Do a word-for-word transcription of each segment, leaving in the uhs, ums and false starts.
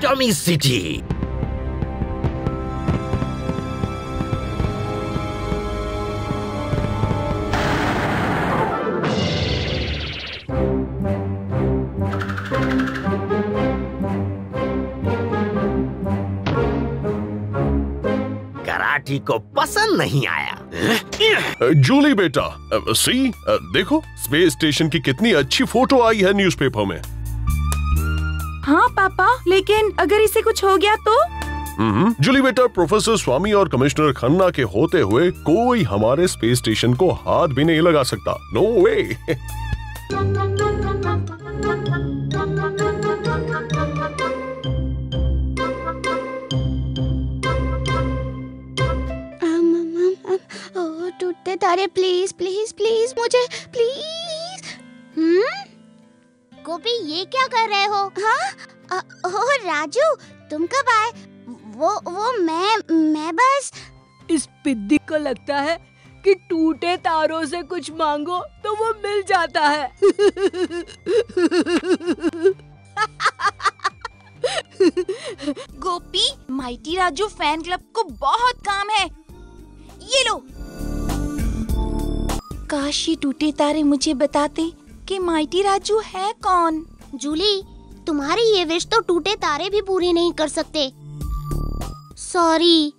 Yummy city. Karate को पसंद नहीं आया। जूली बेटा, सी देखो स्पेस स्टेशन की कितनी अच्छी फोटो आई है न्यूज़पेपर में। हाँ पापा, लेकिन अगर इसे कुछ हो गया तो? जूली बेटा, प्रोफेसर स्वामी और कमिश्नर खन्ना के होते हुए कोई हमारे स्पेस स्टेशन को हाथ भी नहीं लगा सकता। No way. टूटते तारे, प्लीज प्लीज प्लीज मुझे प्लीज। हम्म गोपी, ये क्या कर रहे हो? हाँ, ओ राजू, तुम कब आए? वो वो मैं मैं बस। इस पिद्दी को लगता है कि टूटे तारों से कुछ मांगो तो वो मिल जाता है। Gopi, mighty Raju fan club को बहुत काम है। ये लो। काश ये टूटे तारे मुझे बताते कि माइटी राजू है कौन। जूली, तुम्हारी ये विश तो टूटे तारे भी पूरी नहीं कर सकते। सॉरी।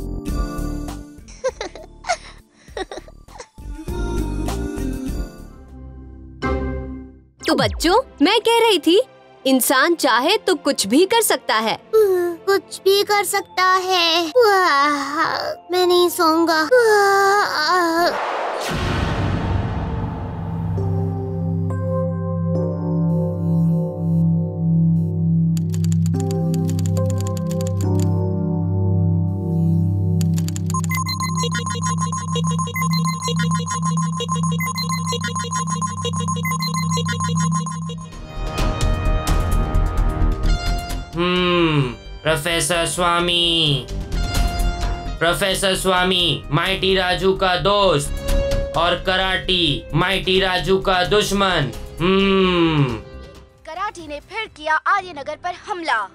तो बच्चों, मैं कह रही थी इंसान चाहे तो कुछ भी कर सकता है। कुछ भी कर सकता है। मैं नहीं सोऊंगा। Hmm professor Swami professor Swami mighty Raju का दोस्त और कराटी माइटी राजू का दुश्मन। हम्म कराटी ने फिर किया आर्यनगर पर हमला।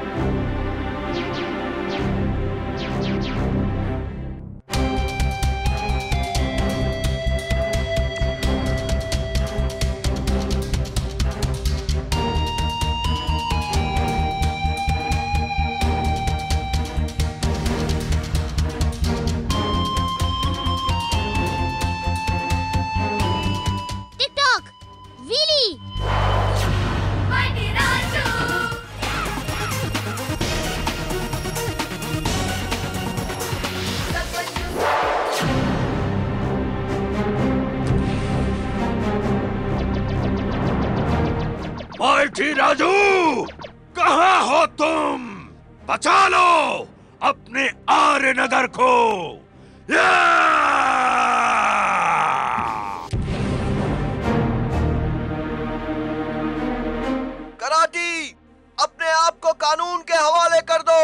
माइटी राजू, कहाँ हो तुम? बचा लो अपने आर्यनगर को। कराटी, अपने आप को कानून के हवाले कर दो।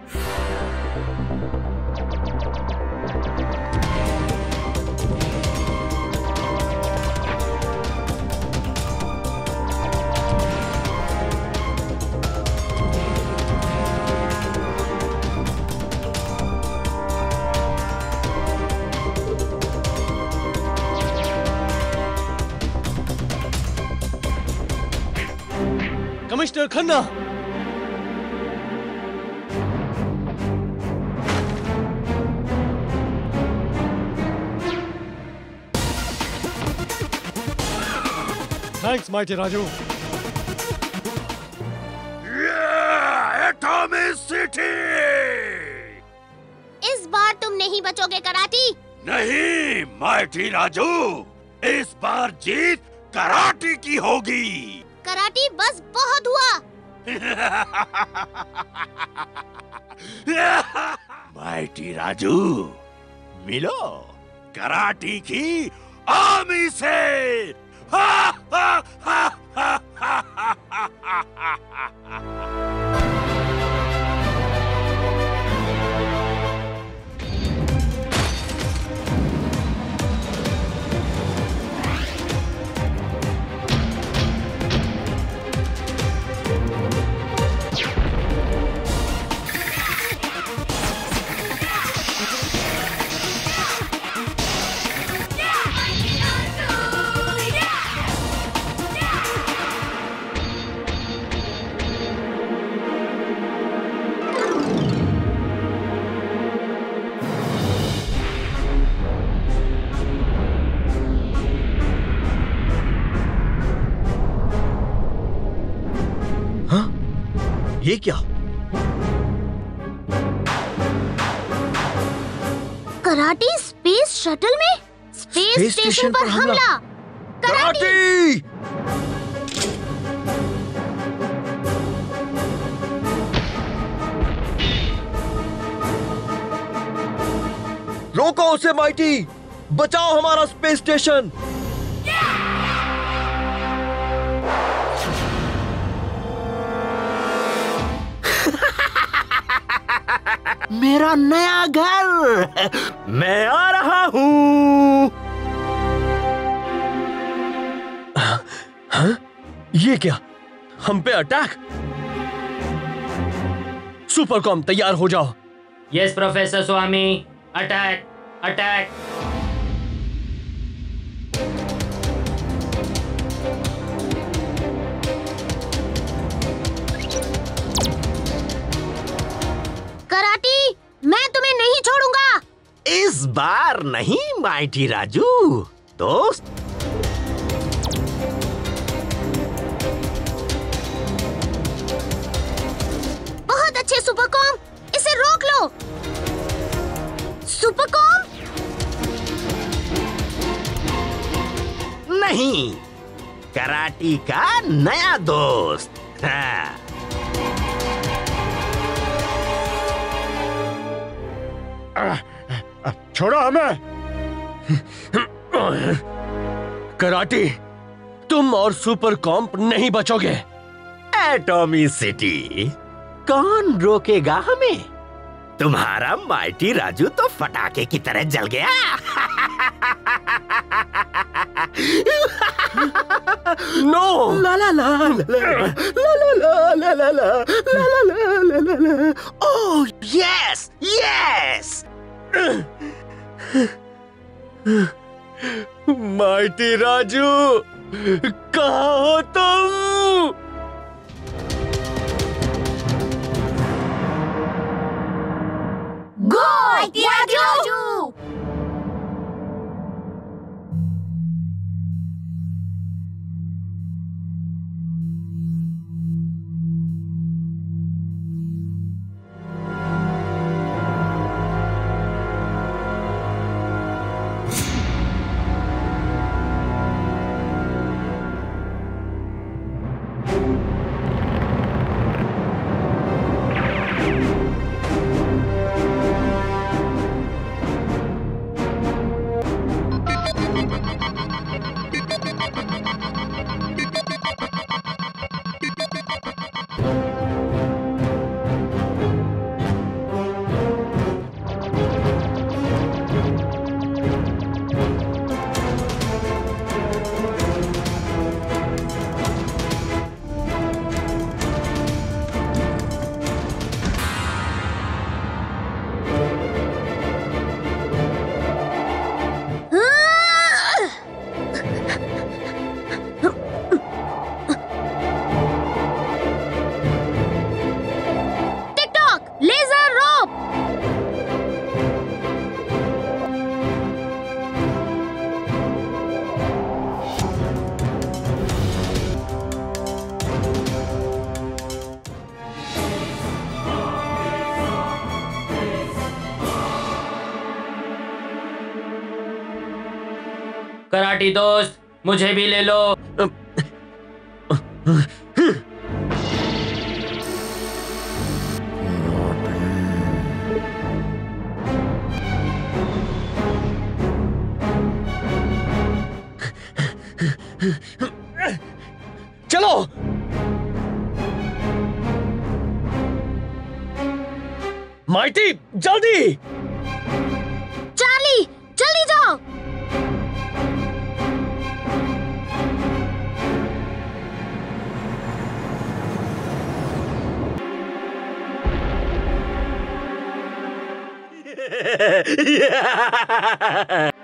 Commissioner Khanna, thanks mighty Raju. Atomic city, इस बार तुम नहीं बचोगे कराटी। नहीं माइटी राजू, इस बार जीत कराटी की होगी। कराटी बस बहुत हुआ। माइटी राजू, मिलो कराटी की आर्मी से। हा हा हा हा हा हा हा हा। ये क्या? कराटी स्पेस शटल में स्पेस, स्पेस स्टेशन पर हमला। कराटी! रोको उसे माइटी! बचाओ हमारा स्पेस स्टेशन! मेरा नया घर, मैं आ रहा हूँ। हाँ? ये क्या? हम पे अटैक? सुपरकॉम तैयार हो जाओ। Yes professor Swami, attack attack. Karati, मैं तुम्हें नहीं छोड़ूंगा। इस बार नहीं माइटी राजू दोस्त। बहुत अच्छे सुपरकॉम, इसे रोक लो। सुपरकॉम? नहीं, कराटी का नया दोस्त। हाँ। छोड़ो हमें। कराटी, तुम और सुपर कॉम्प नहीं बचोगे। एटॉमी सिटी, कौन रोकेगा हमें? तुम्हारा माइटी राजू तो फटाके की तरह जल गया। नो! ला ला ला ला ला ला ला ला ला ला ला ला ला। Oh yes yes. Mighty Raju, कहाँ हो तुम? गो माइटी राजू! कराटी दोस्त, मुझे भी ले लो। चलो। माइटी, जल्दी। चार्ली, जल्दी जाओ। Yeah!